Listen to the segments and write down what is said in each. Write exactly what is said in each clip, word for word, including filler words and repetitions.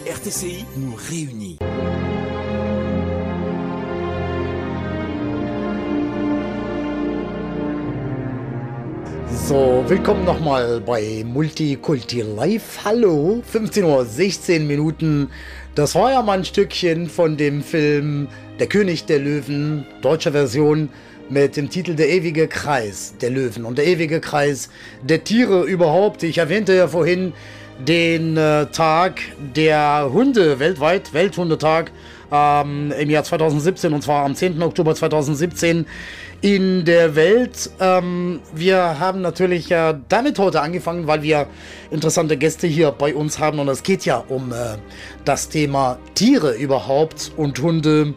R T C I nous réunit. So, willkommen nochmal bei Multikulti Live. Hallo, fünfzehn Uhr sechzehn Minuten. Das war ja mal ein Stückchen von dem Film Der König der Löwen, deutsche Version, mit dem Titel Der ewige Kreis der Löwen und der ewige Kreis der Tiere überhaupt. Ich erwähnte ja vorhin den äh, Tag der Hunde weltweit, Welthundetag, ähm, im Jahr zweitausendsiebzehn, und zwar am zehnten Oktober zweitausendsiebzehn in der Welt. Ähm, wir haben natürlich ja äh, damit heute angefangen, weil wir interessante Gäste hier bei uns haben, und es geht ja um äh, das Thema Tiere überhaupt und Hunde.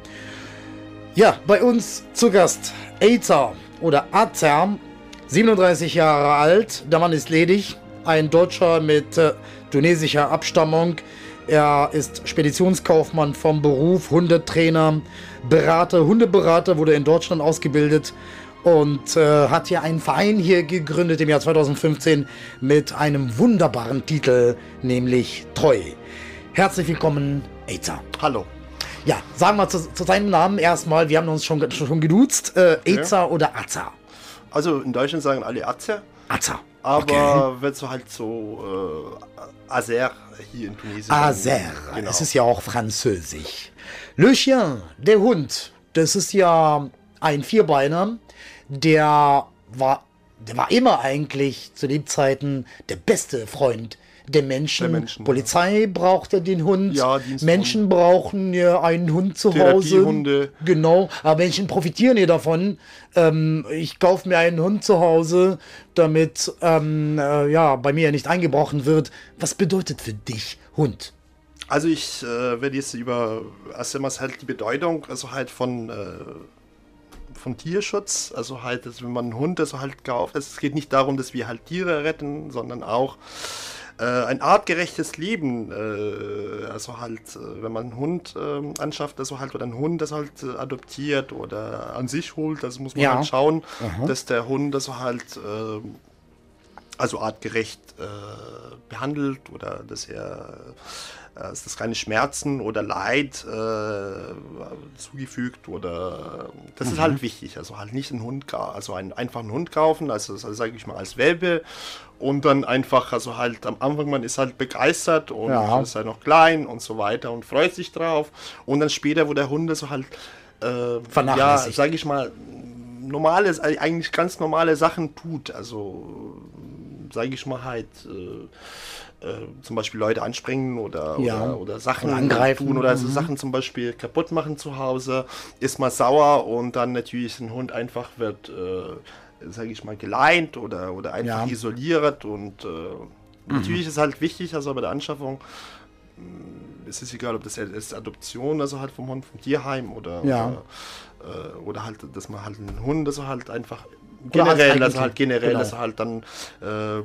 Ja, bei uns zu Gast Azer oder Azer, siebenunddreißig Jahre alt, der Mann ist ledig, ein Deutscher mit äh, tunesischer Abstammung. Er ist Speditionskaufmann vom Beruf, Hundetrainer, Berater, Hundeberater, wurde in Deutschland ausgebildet und äh, hat hier einen Verein hier gegründet im Jahr zweitausendfünfzehn mit einem wunderbaren Titel, nämlich Treu. Herzlich willkommen, Azer. Hallo. Ja, sagen wir zu, zu seinem Namen erstmal, wir haben uns schon, schon geduzt, äh, Azer ja. oder Azer? Also in Deutschland sagen alle Azer. Azer. Aber okay. wird so halt so äh, Azer hier in Tunesien. Azer, genau. Es ist ja auch französisch. Le Chien, der Hund, das ist ja ein Vierbeiner, der war, der war immer eigentlich zu Lebzeiten der beste Freund der Menschen. Der Menschen Polizei ja. brauchte den Hund, ja, Menschen brauchen ja einen Hund zu Hause. Therapiehunde. Genau, aber Menschen profitieren ja davon. Ähm, ich kaufe mir einen Hund zu Hause, damit ähm, äh, ja, bei mir nicht eingebrochen wird. Was bedeutet für dich Hund? Also ich äh, werde jetzt über erst einmal halt die Bedeutung, also halt von äh, von Tierschutz, also halt, dass wenn man einen Hund also halt kauft, also es geht nicht darum, dass wir halt Tiere retten, sondern auch ein artgerechtes Leben, äh, also halt, wenn man einen Hund äh, anschafft, also halt, oder einen Hund das halt äh, adoptiert oder an sich holt, das muss man ja. halt schauen, Aha. dass der Hund also halt, äh, also artgerecht äh, behandelt oder dass er äh, dass das keine Schmerzen oder Leid äh, zugefügt oder das mhm. ist halt wichtig, also halt nicht einen Hund, also einen einfachen Hund kaufen, also, also sage ich mal als Welpe. Und dann einfach, also halt am Anfang, man ist halt begeistert und ja. ist halt noch klein und so weiter und freut sich drauf. Und dann später, wo der Hund so halt, äh, ja, sage ich mal, normale, eigentlich ganz normale Sachen tut. Also, sage ich mal halt, äh, äh, zum Beispiel Leute anspringen oder, ja. oder, oder Sachen angreifen tun oder mhm. so Sachen zum Beispiel kaputt machen zu Hause, ist mal sauer und dann natürlich ein Hund einfach wird, äh, sage ich mal, geleint oder, oder einfach ja. isoliert und äh, mhm. natürlich ist halt wichtig, also bei der Anschaffung, mh, es ist egal, ob das ist Adoption, also halt vom Hund, vom Tierheim oder, ja. oder, äh, oder halt, dass man halt einen Hund, also halt einfach generell, also halt generell, genau. also halt dann äh,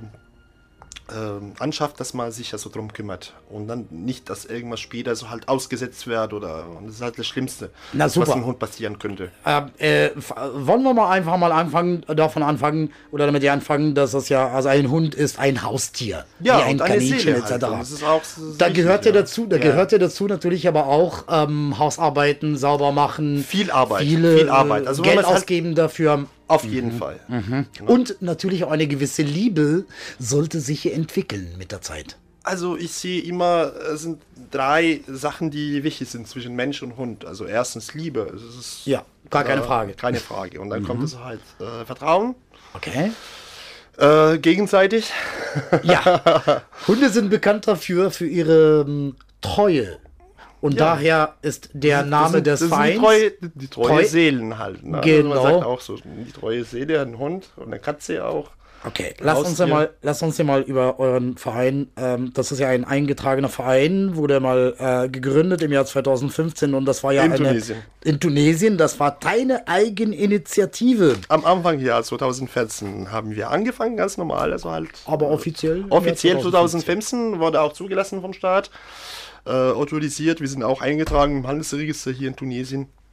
äh, anschafft, dass man sich also drum kümmert und dann nicht, dass irgendwas später so halt ausgesetzt wird oder und das ist halt das Schlimmste, Na, was dem Hund passieren könnte. Äh, äh, wollen wir mal einfach mal anfangen, davon anfangen oder damit ihr anfangen, dass das ja, also ein Hund ist ein Haustier, ja, wie ein Kaninchen et cetera. Halt. Das ist auch, das ist da wichtig, gehört ja dazu, da ja. gehört ja dazu natürlich aber auch ähm, Hausarbeiten, sauber machen, viel Arbeit, viele, viel Arbeit, also Geld ausgeben halt dafür. Auf jeden mhm. Fall. Mhm. Genau. Und natürlich auch eine gewisse Liebe sollte sich hier entwickeln mit der Zeit. Also ich sehe immer, es sind drei Sachen, die wichtig sind zwischen Mensch und Hund. Also erstens Liebe. Es ist, ja, gar keine äh, Frage. Keine Frage. Und dann mhm. kommt es halt äh, Vertrauen. Okay. Äh, gegenseitig. Ja. Hunde sind bekannt dafür, für ihre ähm, Treue. Und ja. daher ist der das Name sind, des das Vereins... Die treue, die treue Treu Seelen halt. Ne? Genau. Also man sagt auch so, die treue Seele, ein Hund und eine Katze auch. Okay, lass uns, ja mal, lass uns ja mal über euren Verein, ähm, das ist ja ein eingetragener Verein, wurde mal äh, gegründet im Jahr zweitausendfünfzehn und das war ja in eine... Tunesien. In Tunesien, das war deine Eigeninitiative. Am Anfang Jahr zweitausendvierzehn haben wir angefangen, ganz normal, also halt... Aber offiziell? Offiziell zweitausendfünfzehn wurde auch zugelassen vom Staat. Äh, autorisiert, wir sind auch eingetragen im Handelsregister hier in Tunesien. Ja.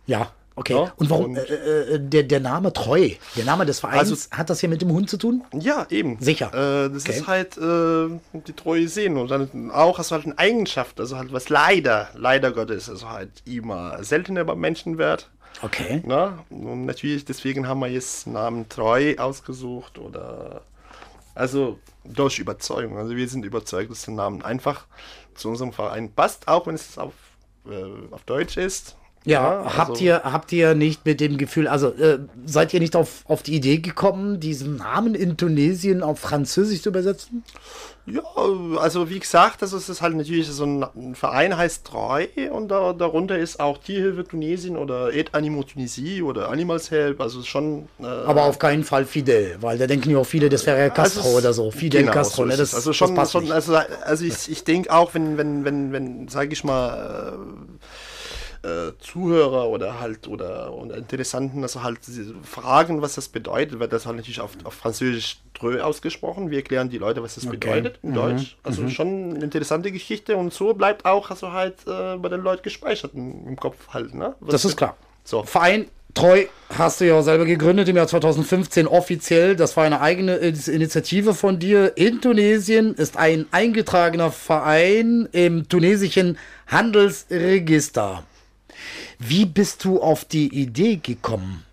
Okay, Ja, und warum und- äh, äh, der, der Name Treu, der Name des Vereins, Also- hat das hier mit dem Hund zu tun? Ja, eben. Sicher. Äh, das Okay. ist halt äh, die treue Sehen und dann auch hast du halt eine Eigenschaft, also halt was leider, leider Gottes, also halt immer seltener beim Menschen wird. Okay. Na? Und natürlich, deswegen haben wir jetzt Namen Treu ausgesucht oder also durch Überzeugung. Also wir sind überzeugt, dass der Name einfach zu unserem Verein passt, auch wenn es auf, äh, auf Deutsch ist. Ja, also- habt ihr habt ihr nicht mit dem Gefühl, also äh, seid ihr nicht auf, auf die Idee gekommen, diesen Namen in Tunesien auf Französisch zu übersetzen? Ja, also wie gesagt, also es ist halt natürlich so ein, ein Verein heißt Treu und da, darunter ist auch Tierhilfe Tunesien oder Aide Animaux Tunisie oder Animals Help, also schon. Äh, Aber auf keinen Fall Fidel, weil da denken ja auch viele, das wäre Castro also es- oder so. Fidel genau, Castro, so ne? ist Das, es. Also schon, das passt schon nicht. also, also ich, ich denke auch, wenn, wenn, wenn, wenn, sage ich mal, äh, äh, Zuhörer oder halt oder, oder Interessanten, also halt diese fragen, was das bedeutet, wird das halt natürlich auf, auf Französisch Treu ausgesprochen. Wir erklären die Leute, was das Okay. bedeutet in Deutsch. Also schon eine interessante Geschichte und so bleibt auch also halt äh, bei den Leuten gespeichert im, im Kopf halt. Ne? Was Das ist klar. So. Verein Treu hast du ja selber gegründet im Jahr zweitausendfünfzehn offiziell. Das war eine eigene äh, Initiative von dir. In Tunesien ist ein eingetragener Verein im tunesischen Handelsregister. Wie bist du auf die Idee gekommen?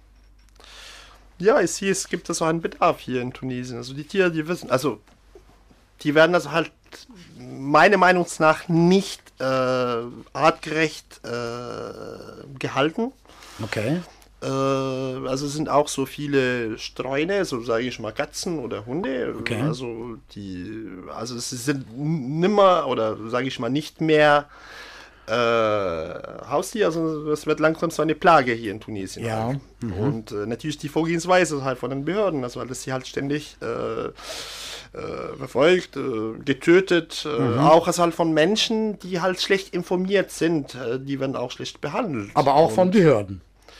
Ja, ich sehe, es gibt also einen Bedarf hier in Tunesien. Also die Tiere, die wissen, also die werden also halt meiner Meinung nach nicht äh, artgerecht äh, gehalten. Okay. Äh, also es sind auch so viele Streuner, so sage ich mal Katzen oder Hunde. Okay. Also die, also es sind n- nimmer oder sage ich mal nicht mehr äh, Haustier, also es wird langsam so eine Plage hier in Tunesien. Ja. Halt. Und äh, natürlich die Vorgehensweise halt von den Behörden, also dass sie halt ständig äh, äh, verfolgt, äh, getötet, äh, auch also halt von Menschen, die halt schlecht informiert sind, äh, die werden auch schlecht behandelt. Aber auch von Und, Behörden.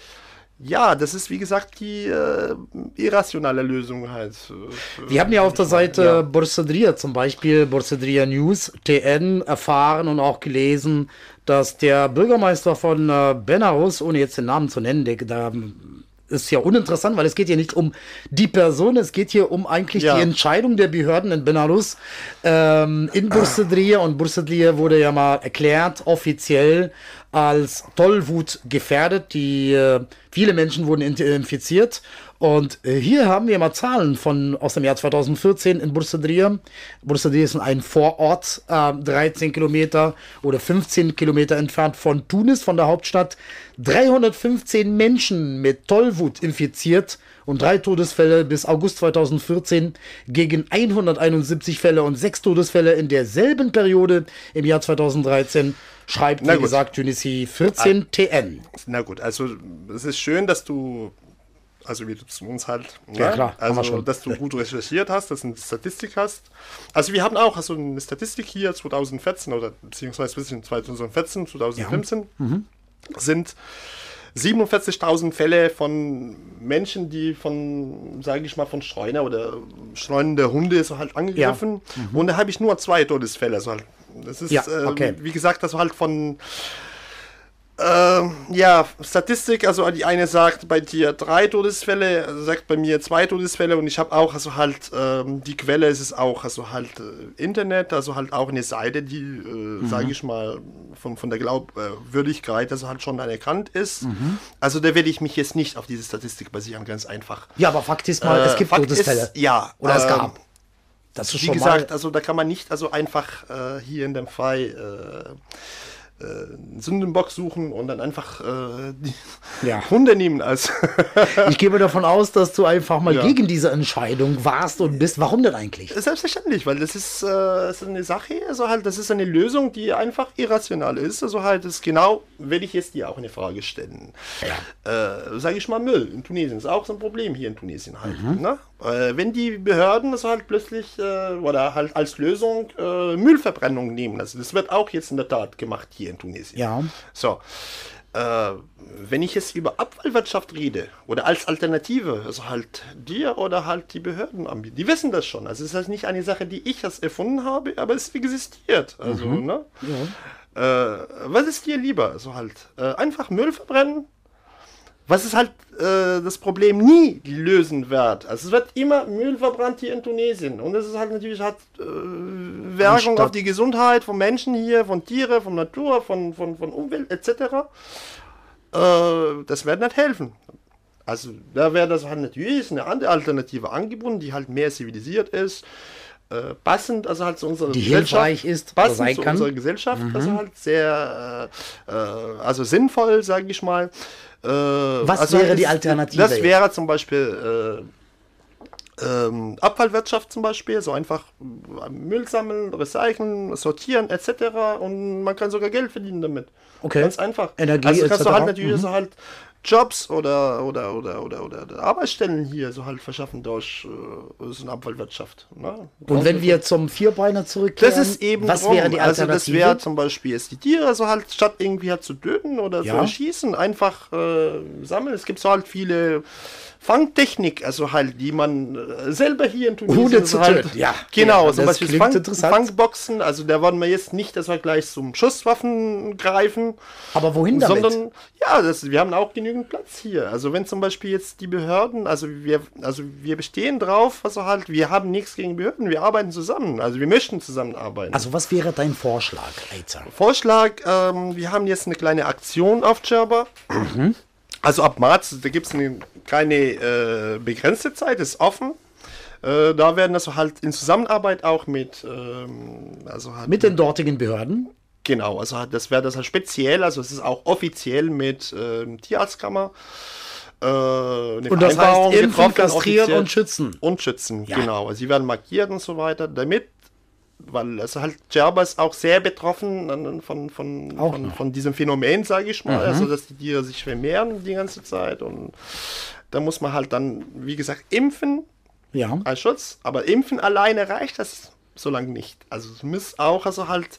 ja, das ist wie gesagt die äh, irrationale Lösung halt. äh, Wir haben ja auf der Seite Ja. Borsedria zum Beispiel, Borsedria News, T N, erfahren und auch gelesen, dass der Bürgermeister von äh, Benaus, ohne jetzt den Namen zu nennen, der, da ist ja uninteressant, weil es geht hier nicht um die Person, es geht hier um eigentlich Ja. die Entscheidung der Behörden in Belarus ähm, in Borsedria. Und Borsedria wurde ja mal erklärt, offiziell als Tollwut gefährdet. Die äh, viele Menschen wurden in- infiziert. Und äh, hier haben wir mal Zahlen von aus dem Jahr zweitausendvierzehn in Borsedria. Borsedria ist ein Vorort, äh, dreizehn Kilometer oder fünfzehn Kilometer entfernt von Tunis, von der Hauptstadt. dreihundertfünfzehn Menschen mit Tollwut infiziert und drei Todesfälle bis August zweitausendvierzehn gegen hunderteinundsiebzig Fälle und sechs Todesfälle in derselben Periode im Jahr zweitausenddreizehn, schreibt, Na wie gut. gesagt, Tunisi vierzehn T N. Na gut, also es ist schön, dass du, also wie du zu uns halt, Ja, ne? klar, haben wir also schon. dass du gut recherchiert hast, dass du eine Statistik hast. Also wir haben auch also eine Statistik hier zweitausendvierzehn oder beziehungsweise zwischen zweitausendvierzehn, zweitausendfünfzehn Mhm. sind siebenundvierzigtausend Fälle von Menschen, die von, sage ich mal, von Streuner oder streunende Hunde so halt angegriffen. Und da habe ich nur zwei Todesfälle. Also halt, das ist, Ja, äh, okay. wie gesagt, das halt von äh, ja, Statistik, also die eine sagt bei dir drei Todesfälle, also sagt bei mir zwei Todesfälle und ich habe auch, also halt, ähm, die Quelle ist es auch, also halt äh, Internet, also halt auch eine Seite, die, äh, sage ich mal, von, von der Glaubwürdigkeit, also halt schon anerkannt ist. Also da werde ich mich jetzt nicht auf diese Statistik basieren, ganz einfach. Ja, aber Fakt ist mal, es Äh, gibt Fakt Todesfälle. ist, ja. Oder es ähm, gab. Das ist Wie schon gesagt, mal. also da kann man nicht also einfach äh, hier in dem Fall äh, äh, einen Sündenbock suchen und dann einfach äh, die Ja. Hunde nehmen als Ich gehe davon aus, dass du einfach mal Ja. gegen diese Entscheidung warst und bist. Warum denn eigentlich? selbstverständlich, weil das ist, äh, das ist eine Sache, also halt, das ist eine Lösung, die einfach irrational ist. Also halt, das ist genau, will ich jetzt dir auch eine Frage stellen. Äh, sage ich mal, Müll in Tunesien ist auch so ein Problem hier in Tunesien halt. Ne? Äh, wenn die Behörden also halt plötzlich äh, oder halt als Lösung äh, Müllverbrennung nehmen, also das wird auch jetzt in der Tat gemacht hier in Tunesien. Ja. So, äh, wenn ich jetzt über Abfallwirtschaft rede oder als Alternative, also halt dir oder halt die Behörden anbieten, die wissen das schon. Also es ist halt nicht eine Sache, die ich jetzt erfunden habe, aber es existiert. Also, ne? Äh, was ist dir lieber? Also halt äh, einfach Müll verbrennen was ist halt äh, das Problem nie lösen wird. Also es wird immer Müll verbrannt hier in Tunesien. Und es ist halt natürlich hat äh, Wirkung Anstatt- auf die Gesundheit von Menschen hier, von Tieren, von Natur, von, von, von Umwelt et cetera. Äh, das wird nicht helfen. Also da wäre das halt natürlich eine andere Alternative angebunden, die halt mehr zivilisiert ist, äh, passend, also halt zu unserer Die Gesellschaft, hilfreich ist oder passend sein zu kann. unserer Gesellschaft, also halt sehr, äh, äh, also sinnvoll, sage ich mal. Äh, Was also wäre das die ist- Alternative Das jetzt? wäre zum Beispiel äh, ähm, Abfallwirtschaft zum Beispiel, so einfach äh, Müll sammeln, recyceln, sortieren et cetera. Und man kann sogar Geld verdienen damit. Okay. Ganz einfach. Energie also kannst du et cetera. halt natürlich Mhm. so halt Jobs oder, oder, oder, oder, oder Arbeitsstellen hier so halt verschaffen durch äh, so eine Abfallwirtschaft. Ne? Und wenn wir zum Vierbeiner zurückkehren, Das ist eben was drum. wäre die Also das Alternative? wäre zum Beispiel jetzt die Tiere, also halt statt irgendwie halt zu töten oder Ja. zu erschießen, einfach äh, sammeln. Es gibt so halt viele Fangtechnik, also halt, die man äh, selber hier in Tunesien Hunde so zu halt, töten, ja. Genau, Ja, zum das Beispiel klingt Fang, interessant. Fangboxen, also da wollen wir jetzt nicht, dass wir gleich zum Schusswaffen greifen, Aber wohin damit? sondern ja, das, wir haben auch genügend Platz hier. Also wenn zum Beispiel jetzt die Behörden, also wir, also wir bestehen drauf, also halt, wir haben nichts gegen Behörden, wir arbeiten zusammen, also wir möchten zusammenarbeiten. Also was wäre dein Vorschlag, Eizer? Vorschlag, ähm, wir haben jetzt eine kleine Aktion auf Djerba. Also ab März, da gibt es eine, keine äh, begrenzte Zeit, ist offen. Äh, da werden das halt in Zusammenarbeit auch mit, ähm, also halt, Mit den dortigen Behörden? genau, also halt, das wäre das halt speziell, also es ist auch offiziell mit ähm, Tierarztkammer. Äh, eine Und das Vereinbarung heißt impfen, getroffen, kastrieren offiziell. und schützen. Und schützen, Ja. genau. Also sie werden markiert und so weiter, damit, weil also halt Djerba ist auch sehr betroffen an- von, von, Auch von, noch. von diesem Phänomen, sage ich mal. Also dass die Tiere sich vermehren die ganze Zeit und da muss man halt dann, wie gesagt, impfen Ja. als Schutz, aber impfen alleine reicht das so lange nicht. Also es muss auch also halt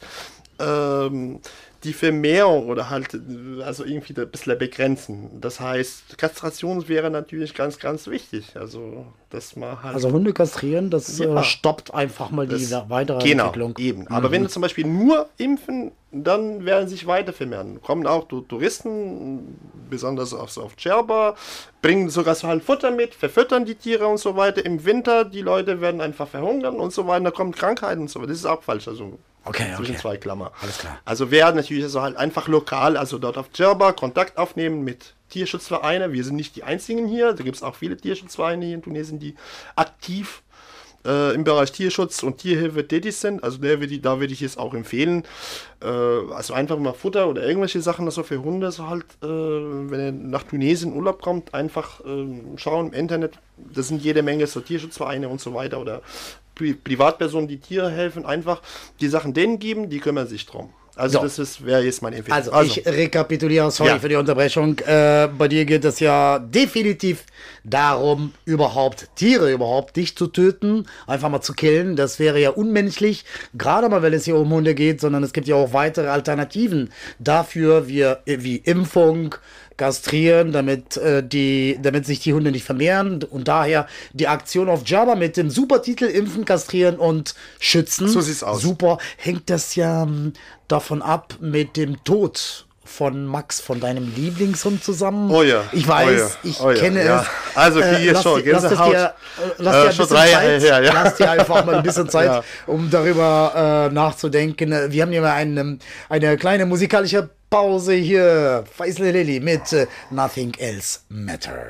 ähm, die Vermehrung oder halt äh, also irgendwie ein bisschen begrenzen. Das heißt, Kastration wäre natürlich ganz, ganz wichtig. Also, dass man halt. Also Hunde kastrieren, das Ja. äh, stoppt einfach mal die das- weitere genau, Entwicklung. eben. Aber wenn du zum Beispiel nur impfen, dann werden sich weiter vermehren. Kommen auch Tu- Touristen, besonders auf, so auf Djerba, bringen sogar so halt Futter mit, verfüttern die Tiere und so weiter. Im Winter, die Leute werden einfach verhungern und so weiter. Da kommen Krankheiten und so weiter. Das ist auch falsch. Also Okay, zwischen okay. zwei Klammer. Alles klar. Also wer natürlich also halt einfach lokal, also dort auf Djerba Kontakt aufnehmen mit Tierschutzvereinen. Wir sind nicht die einzigen hier. Da gibt es auch viele Tierschutzvereine hier in Tunesien, die aktiv äh, im Bereich Tierschutz und Tierhilfe tätig sind. Also der würde ich, da würde ich es auch empfehlen. Äh, also einfach mal Futter oder irgendwelche Sachen, also für Hunde, so halt, äh, wenn ihr nach Tunesien in Urlaub kommt, einfach äh, schauen im Internet. Das sind jede Menge so Tierschutzvereine und so weiter oder Pri Privatpersonen, die Tiere helfen, einfach die Sachen denen geben, die kümmern sich drum. Also So. das ist wäre jetzt meine Empfehlung. Also, ich rekapituliere, sorry Ja. für die Unterbrechung. Äh, bei dir geht es ja definitiv darum, überhaupt Tiere überhaupt nicht zu töten, einfach mal zu killen. Das wäre ja unmenschlich, gerade mal, wenn es hier um Hunde geht, sondern es gibt ja auch weitere Alternativen dafür, wie, wie Impfung, kastrieren, damit, äh, die, damit sich die Hunde nicht vermehren. Und daher die Aktion auf Djerba mit dem Supertitel Impfen, kastrieren und schützen. So sieht's aus. Super. Hängt das ja ähm, davon ab mit dem Tod von Max, von deinem Lieblingshund zusammen? Oh ja. Ich weiß, Oh ja. ich Oh ja. kenne Ja. es. Also viel lass schon, dir- lass es Gänsehaut. dir, äh, lass Äh, dir ein schon bisschen drei Zeit, Jahre her, ja. lass dir einfach mal ein bisschen Zeit, Ja. um darüber äh, nachzudenken. Wir haben hier mal eine, eine kleine musikalische Pause hier. Faisal Lily mit äh, Nothing Else Matter.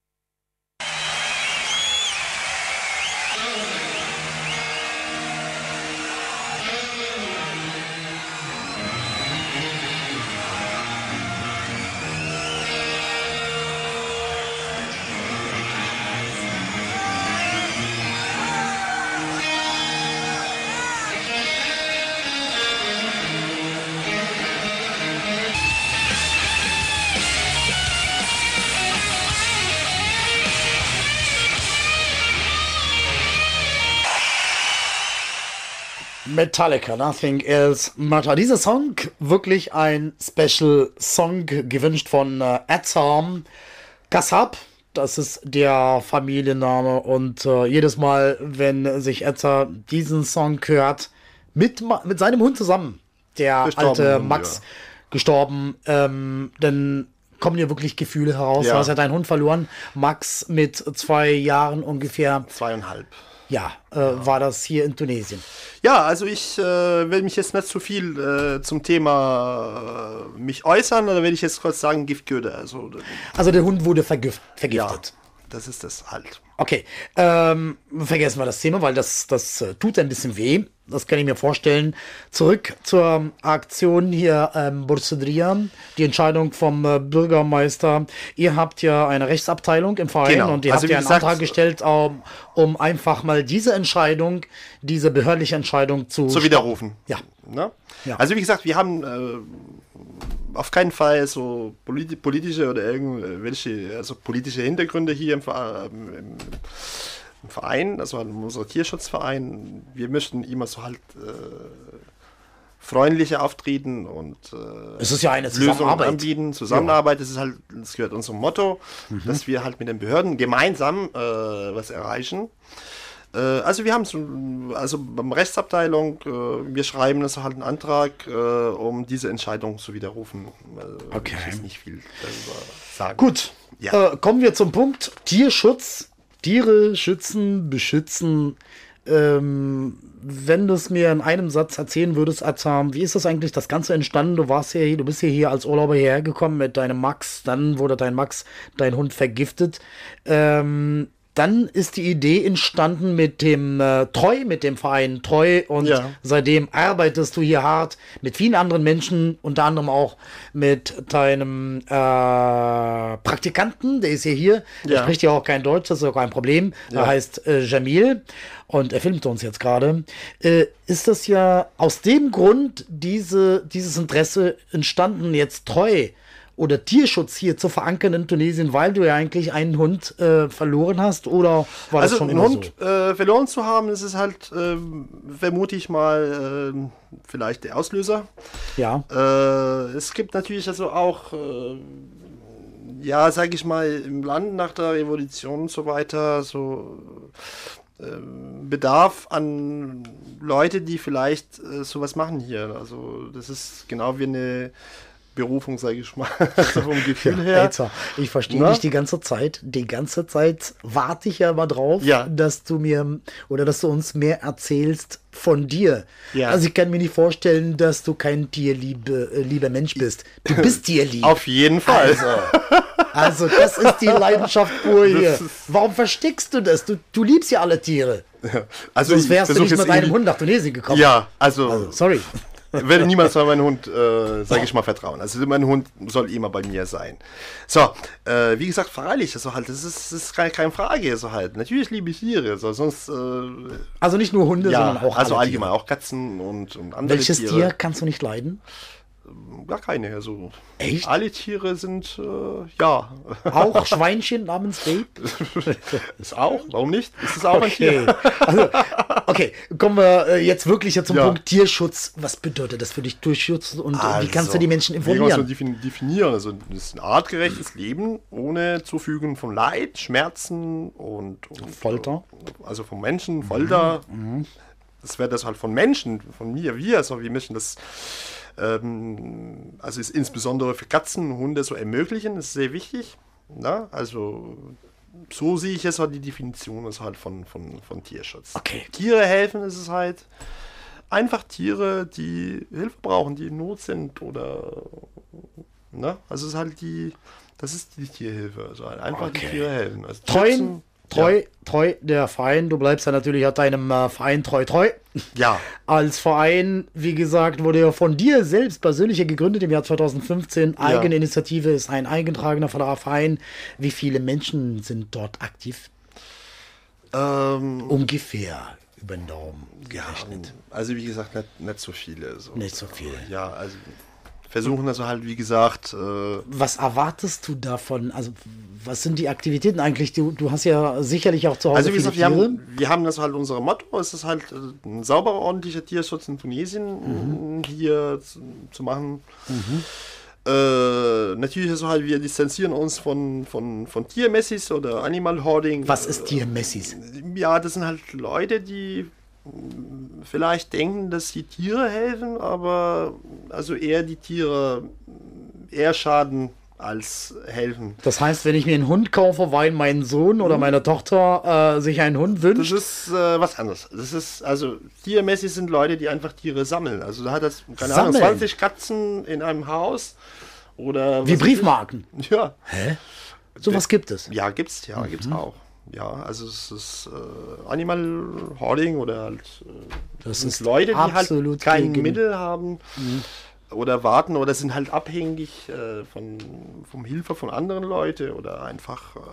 Metallica, Nothing Else Matter. Dieser Song, wirklich ein Special Song, gewünscht von äh, Azam Kassab. Das ist der Familienname. Und äh, jedes Mal, wenn sich Etzer diesen Song hört, mit, Ma- mit seinem Hund zusammen, der Gestorben alte Hund, Max, ja. gestorben, ähm, dann kommen dir wirklich Gefühle heraus. Ja. Du hast ja deinen Hund verloren. Max mit zwei Jahren ungefähr. Zweieinhalb. Ja, äh, ja. war das hier in Tunesien. Ja, also ich äh, will mich jetzt nicht zu viel äh, zum Thema äh, mich äußern, oder will ich jetzt kurz sagen, Giftköder. Also, also der Hund wurde vergift, vergiftet. Ja, das ist das halt. Okay, ähm, vergessen wir das Thema, weil das, das äh, tut ein bisschen weh. Das kann ich mir vorstellen. Zurück zur Aktion hier ähm, Bursadria, die Entscheidung vom äh, Bürgermeister. Ihr habt ja eine Rechtsabteilung im Verein genau. und ihr also habt ja einen gesagt, Antrag gestellt, um, um einfach mal diese Entscheidung, diese behördliche Entscheidung zu, zu widerrufen. Ja. Ne? ja. Also wie gesagt, wir haben äh, auf keinen Fall so politi- politische oder irgendwelche also politische Hintergründe hier im, im, im im Verein, also unser Tierschutzverein. Wir möchten immer so halt äh, freundlicher auftreten und äh, es ist ja eine Lösungen Zusammenarbeit. anbieten. Zusammenarbeit, das ist halt, das gehört unserem Motto, mhm. dass wir halt mit den Behörden gemeinsam äh, was erreichen. Äh, also wir haben so, also beim Rechtsabteilung, äh, wir schreiben also halt einen Antrag, äh, um diese Entscheidung zu widerrufen. Äh, okay. Ich will nicht viel darüber sagen. Gut, ja. äh, kommen wir zum Punkt Tierschutz. Tiere schützen, beschützen. Ähm, wenn du es mir in einem Satz erzählen würdest, Azam, wie ist das eigentlich das Ganze entstanden? Du warst ja hier, du bist ja hier als Urlauber hierher gekommen mit deinem Max, dann wurde dein Max, dein Hund vergiftet. Ähm, dann ist die Idee entstanden mit dem äh, Treu, mit dem Verein Treu und ja. seitdem arbeitest du hier hart mit vielen anderen Menschen, unter anderem auch mit deinem äh, Praktikanten, der ist ja hier, der ja. spricht ja auch kein Deutsch, das ist auch kein Problem, ja. er heißt äh, Jamil und er filmt uns jetzt gerade. Äh, ist das ja aus dem Grund diese, dieses Interesse entstanden, jetzt Treu oder Tierschutz hier zu verankern in Tunesien, weil du ja eigentlich einen Hund äh, verloren hast, oder war also das schon einen immer Hund so? äh, verloren zu haben, das ist halt, äh, vermute ich mal, äh, vielleicht der Auslöser. Ja. Äh, es gibt natürlich also auch, äh, ja, sage ich mal, im Land nach der Revolution und so weiter, so äh, Bedarf an Leute, die vielleicht äh, sowas machen hier. Also das ist genau wie eine Berufung, sage ich mal, so vom Gefühl ja, her. Alter, ich verstehe dich die ganze Zeit. Die ganze Zeit warte ich ja mal drauf, ja. dass du mir oder dass du uns mehr erzählst von dir. Ja. Also ich kann mir nicht vorstellen, dass du kein tierliebe, äh, lieber Mensch bist. Du bist tierlieb. Auf jeden Fall. Also, also das ist die Leidenschaft pur hier. Warum versteckst du das? Du, du liebst ja alle Tiere. Ja. Also sonst wärst du nicht mit deinem Hund nach Tunesien gekommen. Ja, also, also sorry. Ich werde niemals bei meinem Hund, äh, sage ich mal, vertrauen. Also mein Hund soll immer bei mir sein. So, äh, wie gesagt, freilich, also halt, das ist, das ist keine, keine Frage, so halt. Natürlich liebe ich Tiere, so, sonst... Äh, also nicht nur Hunde, ja, sondern auch also alle allgemein, Tiere. Auch Katzen und, und andere Welches Tiere. Tier kannst du nicht leiden? Gar keine, also... Echt? Alle Tiere sind, äh, ja. Auch Schweinchen namens Babe? Ist auch, warum nicht? Ist es auch okay. ein Tier? Also, okay, kommen wir jetzt wirklich zum ja. Punkt Tierschutz. Was bedeutet das für dich, Tierschutz? Und also, wie kannst du die Menschen informieren? Wie kann man so definieren? Also, das ist ein artgerechtes Leben ohne Zufügen von Leid, Schmerzen und, und Folter. Also von Menschen, Folter. Mhm. Das wäre das halt von Menschen, von mir, wir. Also wir möchten das ähm, also ist insbesondere für Katzen und Hunde so ermöglichen, das ist sehr wichtig. Na? Also so sehe ich jetzt halt die Definition ist halt von, von, von Tierschutz. Okay. Tiere helfen, ist es halt einfach Tiere, die Hilfe brauchen, die in Not sind oder ne? Also es ist halt die, das ist die Tierhilfe, also halt einfach okay. die Tiere helfen. Also Treuen, treu, ja. treu, der Verein, du bleibst ja natürlich auch deinem äh, Verein treu, treu. Ja. Als Verein, wie gesagt, wurde ja von dir selbst persönlich gegründet im Jahr zweitausendfünfzehn. Ja. Eigene Initiative, ist ein eingetragener Verein. Wie viele Menschen sind dort aktiv? Ähm, Ungefähr über den Daumen gerechnet. Ja, also wie gesagt, nicht, nicht so viele. So. Nicht so viele. Ja, also versuchen also halt, wie gesagt... Äh, was erwartest du davon? Also was sind die Aktivitäten eigentlich? Du, du hast ja sicherlich auch zu Hause Also wie gesagt, wir Tiere. haben, wir haben das halt unser Motto, es ist halt ein sauberer, ordentlicher Tierschutz in Tunesien mhm. hier zu, zu machen. Mhm. Äh, natürlich ist es halt, wir distanzieren uns von, von, von Tiermessis oder Animal Hoarding. Was ist Tiermessis? Ja, das sind halt Leute, die vielleicht denken, dass die Tiere helfen, aber also eher die Tiere eher schaden als helfen. Das heißt, wenn ich mir einen Hund kaufe, weil mein Sohn oder meine Tochter äh, sich einen Hund wünscht? Das ist äh, was anderes. Das ist, also tiermäßig sind Leute, die einfach Tiere sammeln. Also da hat das, keine Ahnung, Sammeln? zwanzig Katzen in einem Haus. Oder Wie was weiß Briefmarken? ich. Ja. Hä? Sowas gibt es? Ja, gibt's, ja, Mhm. gibt's auch. Ja, also es ist äh, Animal Hoarding oder halt äh, Das sind ist Leute, die halt absolut kein gegen- Mittel haben oder warten oder sind halt abhängig äh, von vom Hilfe von anderen Leuten oder einfach äh,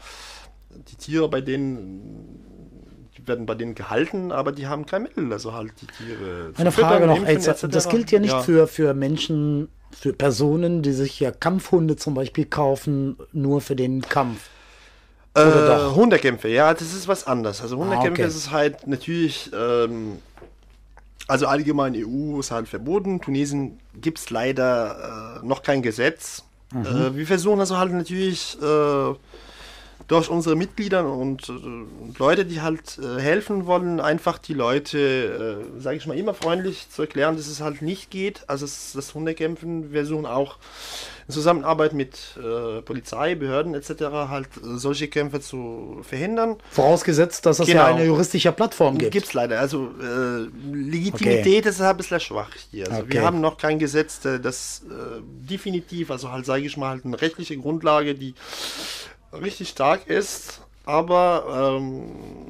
die Tiere bei denen die werden bei denen gehalten, aber die haben kein Mittel, also halt die Tiere zu Eine Frage füttern, noch, impfen, Elsa, et cetera. das gilt ja nicht Ja. Für, für Menschen, für Personen, die sich ja Kampfhunde zum Beispiel kaufen, nur für den Kampf. Oder Äh, doch? Hundekämpfe, ja, das ist was anderes. Also Hundekämpfe okay. ist es halt natürlich, ähm, also allgemein E U ist halt verboten. Tunesien gibt es leider äh, noch kein Gesetz. Äh, wir versuchen also halt natürlich äh, durch unsere Mitglieder und, äh, und Leute, die halt äh, helfen wollen, einfach die Leute, äh, sage ich mal, immer freundlich zu erklären, dass es halt nicht geht. Also es, das Hundekämpfen, wir versuchen auch in Zusammenarbeit mit äh, Polizei, Behörden et cetera halt äh, solche Kämpfe zu verhindern. Vorausgesetzt, dass es Genau. ja eine juristische Plattform gibt. Gibt es leider. Also äh, Legitimität ist ein bisschen schwach hier. Also Okay. wir haben noch kein Gesetz, äh, das äh, definitiv, also halt sage ich mal, halt eine rechtliche Grundlage, die richtig stark ist. Aber ähm,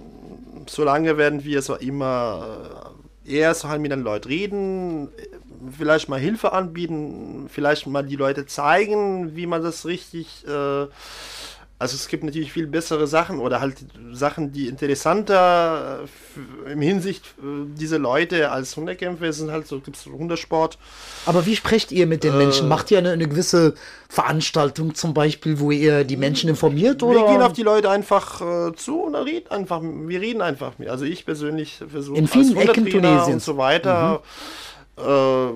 solange werden wir so immer äh, eher so halt mit den Leuten reden, vielleicht mal Hilfe anbieten, vielleicht mal die Leute zeigen, wie man das richtig äh, also es gibt natürlich viel bessere Sachen oder halt Sachen, die interessanter äh, im Hinsicht äh, diese Leute als Hundekämpfe sind halt so, gibt es Hundesport. Aber wie sprecht ihr mit den Äh, Menschen? Macht ihr eine, eine gewisse Veranstaltung zum Beispiel, wo ihr die Menschen informiert? Oder? Wir gehen auf die Leute einfach äh, zu und reden einfach, wir reden einfach mit. Also ich persönlich versuche In vielen als Ecken Hundetrainer Tunesiens. und so weiter äh,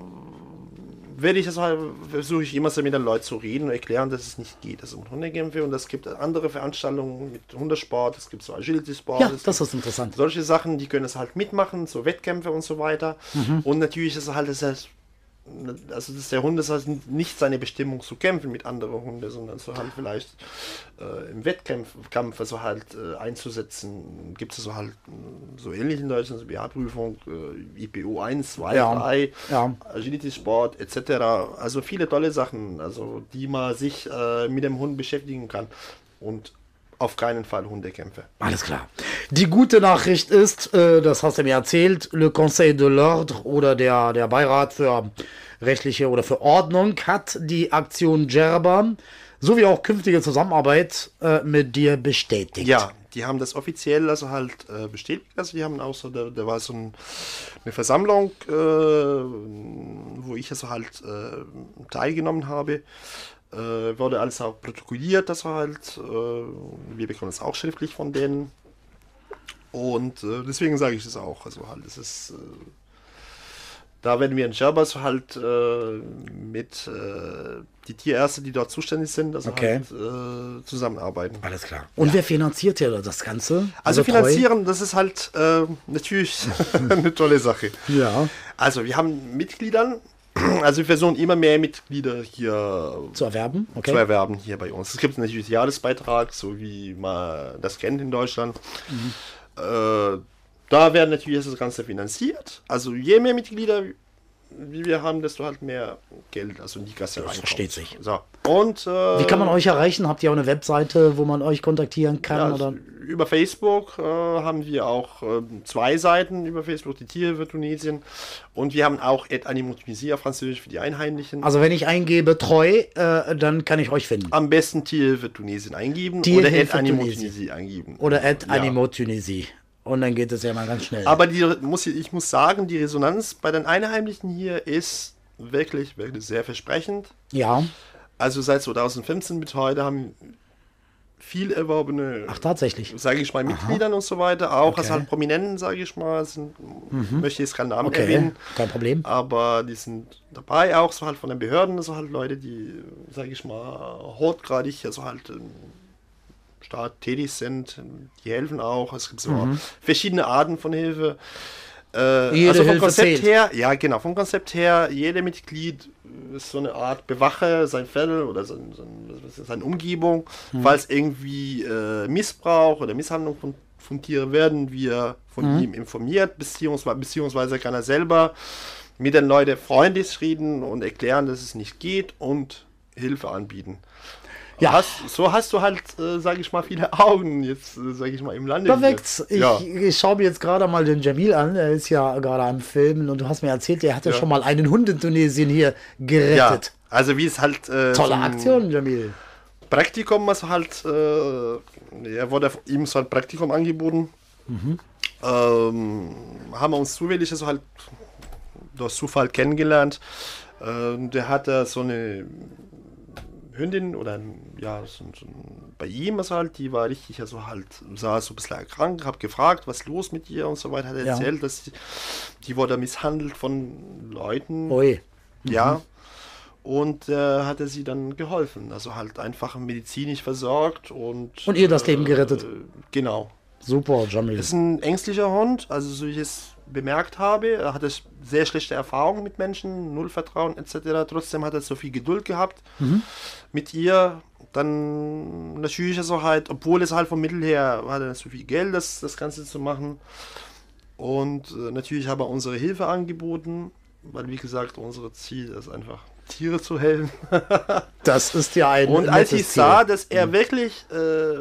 werde ich das halt, versuche ich immer so mit den Leuten zu reden und erklären, dass es nicht geht. Also mit Hundekämpfe und es gibt andere Veranstaltungen mit Hundesport, es gibt so Agility-Sport. Ja, es das gibt ist interessant. solche Sachen, die können es halt mitmachen, so Wettkämpfe und so weiter. Und natürlich ist es halt, das heißt, also das der Hund ist halt nicht seine Bestimmung zu kämpfen mit anderen Hunden, sondern so halt vielleicht äh, im Wettkampf Kampf also halt äh, einzusetzen. Gibt es so halt äh, so ähnlich in Deutschland, so B A-Prüfung, äh, I P O eins, zwei, Ja, drei, ja. Agility-Sport et cetera. Also viele tolle Sachen, also die man sich äh, mit dem Hund beschäftigen kann. Und auf keinen Fall Hundekämpfe. Alles klar. Die gute Nachricht ist, äh, das hast du mir erzählt, Le Conseil de l'Ordre oder der, der Beirat für rechtliche oder für Ordnung hat die Aktion Djerba sowie auch künftige Zusammenarbeit äh, mit dir bestätigt. Ja, die haben das offiziell also halt äh, bestätigt. Also die haben auch so, da, da war so ein, eine Versammlung, äh, wo ich also halt äh, teilgenommen habe. Äh, wurde alles auch protokolliert, das war halt, äh, wir bekommen es auch schriftlich von denen. Und äh, deswegen sage ich das auch. Also halt, es ist, äh, da werden wir in Djerba so halt äh, mit äh, die Tierärzte, die dort zuständig sind, also Okay. halt äh, zusammenarbeiten. Alles klar. Und wer finanziert ja das Ganze? Also treu? finanzieren, das ist halt äh, natürlich eine tolle Sache. Ja, Also wir haben Mitgliedern, also wir versuchen immer mehr Mitglieder hier zu erwerben. Okay. zu erwerben hier bei uns. Es gibt natürlich einen Jahresbeitrag, so wie man das kennt in Deutschland. Mhm. Äh, da werden natürlich das Ganze finanziert. Also je mehr Mitglieder wie wir haben, desto halt mehr Geld, also in die Kasse Das reinkommt. versteht sich. So. Und, äh, Wie kann man euch erreichen? Habt ihr auch eine Webseite, wo man euch kontaktieren kann? Ja, oder? also über Facebook äh, haben wir auch äh, zwei Seiten über Facebook, die Tiere für Tunesien. Und wir haben auch Aide Animaux Tunisie auf Französisch für die Einheimischen. Also wenn ich eingebe treu, äh, dann kann ich euch finden. Am besten Tiere für Tunesien eingeben Tierhilfe oder Aide Animaux Tunesien. Tunisie eingeben. Oder at Ja. Animaux Tunisie. Und dann geht es ja mal ganz schnell. Aber die, muss, ich ich muss sagen, die Resonanz bei den Einheimischen hier ist wirklich, wirklich sehr versprechend. ja, Also seit zweitausendfünfzehn bis heute haben viel erworbene, ach tatsächlich. sage ich mal, Mitgliedern und so weiter, auch Okay. als halt Prominenten, sage ich mal, sind, möchte ich jetzt keinen Namen Okay, erwähnen, kein Problem. aber die sind dabei, auch so halt von den Behörden, so halt Leute, die, sage ich mal, hochgradig, also halt im Staat tätig sind, die helfen auch, es gibt so verschiedene Arten von Hilfe. Äh, Jede also vom Hilfe Konzept zählt. her, ja genau, vom Konzept her, jeder Mitglied ist so eine Art Bewache sein Fell oder sein, sein, seine Umgebung. Mhm. Falls irgendwie äh, Missbrauch oder Misshandlung von, von Tieren werden, wir von mhm. ihm informiert, beziehungsweise, beziehungsweise kann er selber mit den Leuten freundlich reden und erklären, dass es nicht geht und Hilfe anbieten. Ja. Hast, so hast du halt, äh, sage ich mal, viele Augen jetzt, äh, sage ich mal, im Lande. Perfekt. Ich, ja. ich schaue mir jetzt gerade mal den Jamil an. Er ist ja gerade am Filmen und du hast mir erzählt, er hatte ja. schon mal einen Hund in Tunesien hier gerettet. Ja, also wie es halt... Äh, Tolle Aktion, Jamil. Praktikum, also halt, äh, er wurde ihm so ein Praktikum angeboten. Mhm. Ähm, haben wir uns zufällig also halt durch Zufall kennengelernt. Äh, der hatte so eine Hündin oder ja, so, so, bei ihm also halt, die war richtig, also halt, sah so ein bisschen erkrankt, hab gefragt, was ist los mit ihr und so weiter, hat er ja. erzählt, dass die, die wurde misshandelt von Leuten. Ui. Mhm. Ja. Und äh, hat er sie dann geholfen, also halt einfach medizinisch versorgt und... Und ihr das Leben gerettet. Äh, genau. Super, Jamil. Ist ein ängstlicher Hund, also so ich es bemerkt habe, er hatte sehr schlechte Erfahrungen mit Menschen, null Vertrauen et cetera. Trotzdem hat er so viel Geduld gehabt mhm. mit ihr. Dann natürlich also halt, obwohl es halt vom Mittel her hat er so viel Geld, das, das Ganze zu machen. Und äh, natürlich haben wir unsere Hilfe angeboten, weil wie gesagt, unser Ziel ist einfach, Tiere zu helfen. Das ist ja ein Und als ich sah, dass er mhm. wirklich äh,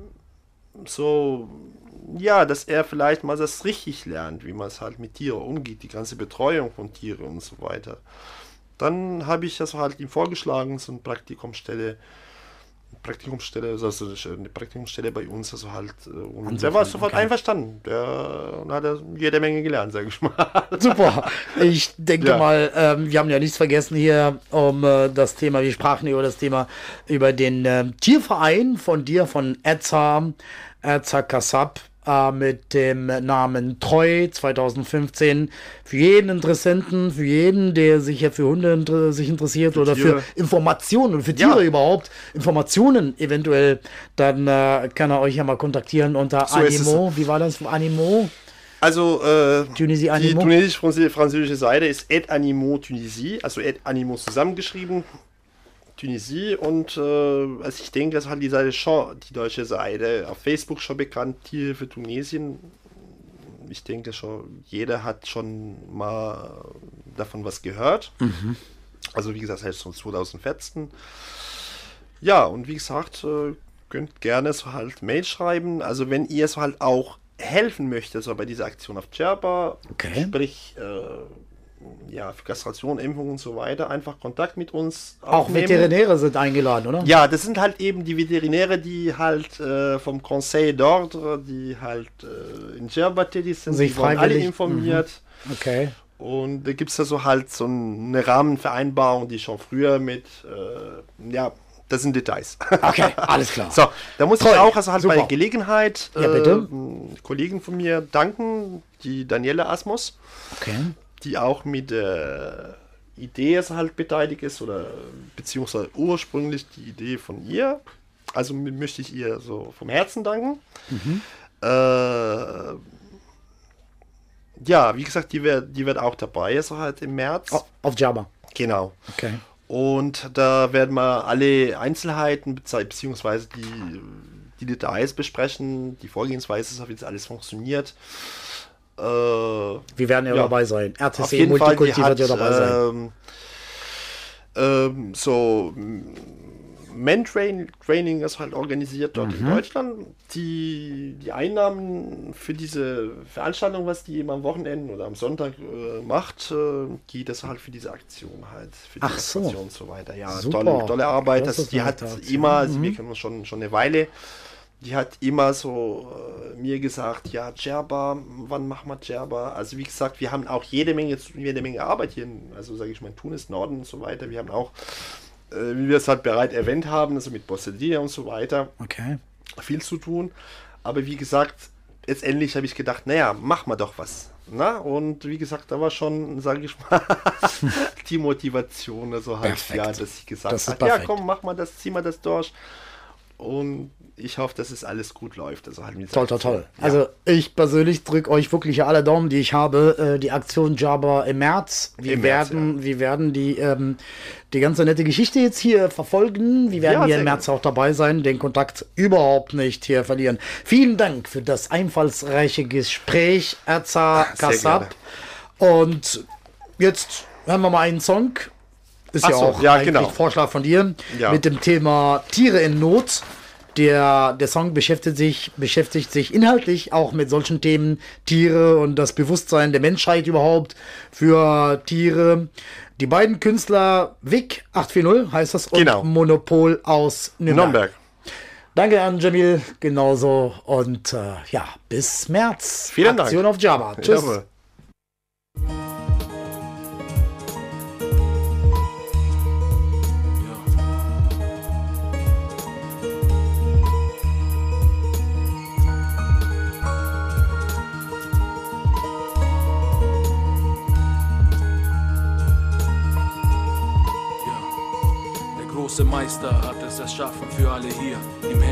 so... Ja, dass er vielleicht mal das richtig lernt, wie man es halt mit Tieren umgeht, die ganze Betreuung von Tieren und so weiter. Dann habe ich das halt ihm vorgeschlagen, so eine Praktikumsstelle, Praktikumsstelle, also eine Praktikumsstelle bei uns, also halt, und Ansonsten, der war sofort okay. einverstanden. Der und hat er jede Menge gelernt, sage ich mal. Super. Ich denke ja. mal, ähm, wir haben ja nichts vergessen hier um äh, das Thema, wir sprachen über das Thema, über den äh, Tierverein von dir, von Edza, Edza Kassab, mit dem Namen Treu zwanzig fünfzehn. Für jeden Interessenten, für jeden, der sich ja für Hunde inter sich interessiert für oder Tiere. Für Informationen, für Tiere ja. überhaupt, Informationen eventuell, dann äh, kann er euch ja mal kontaktieren unter so Animo. Wie war das? Animo? Also äh, Tunisie, die tunesisch-französische Seite ist Aide Animaux Tunisie, also Aide Animaux zusammengeschrieben. Tunisie und äh, also ich denke, das hat die Seite schon, die deutsche Seite, auf Facebook schon bekannt, Tierhilfe Tunesien. Ich denke schon, jeder hat schon mal davon was gehört. Mhm. Also wie gesagt, seit zwanzig vierzehn. Ja, und wie gesagt, äh, könnt gerne so halt Mail schreiben. Also wenn ihr so halt auch helfen möchtet, so bei dieser Aktion auf Djerba, okay. sprich äh, ja, für Kastration, Impfung und so weiter, einfach Kontakt mit uns aufnehmen. Auch Veterinäre sind eingeladen, oder? Ja, das sind halt eben die Veterinäre, die halt äh, vom Conseil d'Ordre, die halt äh, in Djerba tätig sind, sich die wurden alle freiwillig informiert. Mhm. Okay. Und da gibt es da so halt so eine Rahmenvereinbarung, die schon früher mit, äh, ja, das sind Details. Okay, alles klar. So, da muss Toll. ich auch also halt Super. bei Gelegenheit ja, bitte. äh, Kollegen von mir danken, die Daniele Asmus. Okay. Die auch mit der Idee halt beteiligt ist oder beziehungsweise ursprünglich die Idee von ihr. Also möchte ich ihr so vom Herzen danken. Mhm. Äh, ja, wie gesagt, die wird, die wird auch dabei, also halt im März. Auf, auf Djerba. Genau. Okay. Und da werden wir alle Einzelheiten beziehungsweise die, die Details besprechen, die Vorgehensweise, wie das alles funktioniert. Äh, Wir werden ja, ja dabei sein. R T C Multikulti wird ja dabei sein. Ähm, ähm, so Men-Training ist halt organisiert dort mhm. in Deutschland. Die, die Einnahmen für diese Veranstaltung, was die immer am Wochenende oder am Sonntag äh, macht, äh, geht das halt für diese Aktion halt, für die Ach so. Aktion und so weiter. Ja, Super. tolle, tolle Arbeit. Das, die hat Aktion. immer, also mhm. wir kennen uns schon, schon eine Weile. Die hat immer so äh, mir gesagt, ja, Djerba, wann machen wir Djerba? Also wie gesagt, wir haben auch jede Menge, jede Menge Arbeit hier, in, also sage ich mal, in Tunis, Norden und so weiter. Wir haben auch, äh, wie wir es halt bereits erwähnt haben, also mit Bossedia und so weiter, okay. viel zu tun. Aber wie gesagt, letztendlich habe ich gedacht, naja, mach mal doch was. Na? Und wie gesagt, da war schon, sage ich mal, die Motivation, also halt, perfekt. ja, dass ich gesagt das habe, ja komm, mach mal das, zieh mal das durch. und ich hoffe, dass es alles gut läuft. Also halt mit Toll, toll, toll. Ja. Also ich persönlich drücke euch wirklich alle Daumen, die ich habe. Äh, die Aktion Jabba im März. Wir Im März, werden, wir werden die, ähm, die ganze nette Geschichte jetzt hier verfolgen. Wir werden Ja, hier sehr im März auch dabei sein, den Kontakt überhaupt nicht hier verlieren. Vielen Dank für das einfallsreiche Gespräch, Erza Sehr Kassab. Und jetzt hören wir mal einen Song. Ist Ach ja so, auch ja, eigentlich genau. Vorschlag von dir. Ja. Mit dem Thema Tiere in Not. Der, der Song beschäftigt sich, beschäftigt sich inhaltlich auch mit solchen Themen, Tiere und das Bewusstsein der Menschheit überhaupt für Tiere. Die beiden Künstler, Vic acht vier null heißt das, und Genau. Monopol aus Nürnberg. Nürnberg. Danke an Jamil, genauso. Und äh, ja, bis März. Vielen Dank. Aktion auf Jabba. Tschüss. Jawohl. Der große Meister hat es erschaffen für alle hier. Im